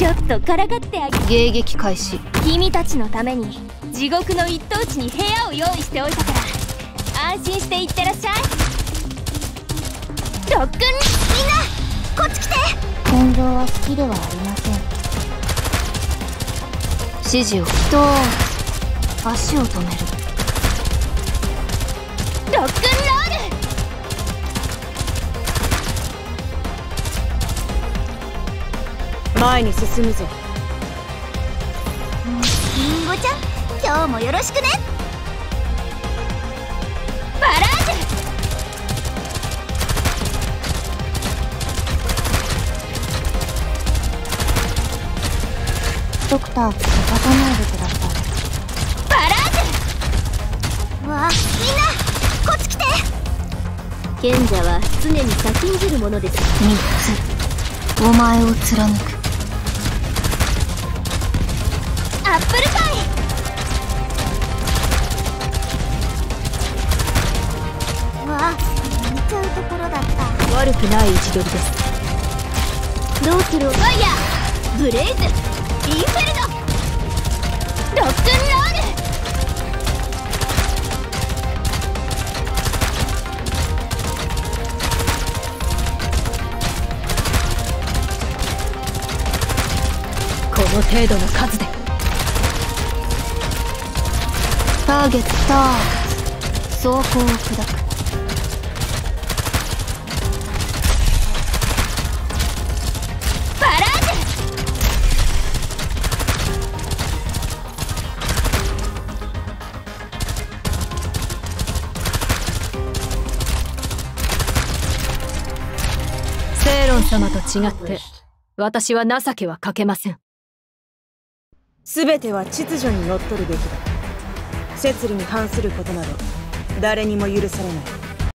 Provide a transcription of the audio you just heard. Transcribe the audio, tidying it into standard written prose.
ちょっとからかってあげ。 迎撃開始。 君たちのために地獄の一等地に部屋を用意しておいたから安心して行ってらっしゃい。ロックン、みんなこっち来て。 戦場は好きではありません。 指示を足を止める。 ロックンロール。 前に進むぞ。 リンゴちゃん、今日もよろしくね。 バラージュ。 ドクター、立たないでください。 バラージわあ、みんなこっち来て。 ュ。賢者は常に先んじるものです。 3つお前を貫く。 アップルパイ。 わあ、見ちゃうところだった。 悪くない位置取りです。 ロークルファイヤー、ブレイズ、インフェルノ、ロックンロール。 この程度の数で。 ターゲット走行を砕く。 バラージュ。 セイロン様と違って私は情けはかけません。全ては秩序にのっとるべきだ。摂理に反することなど誰にも許されない。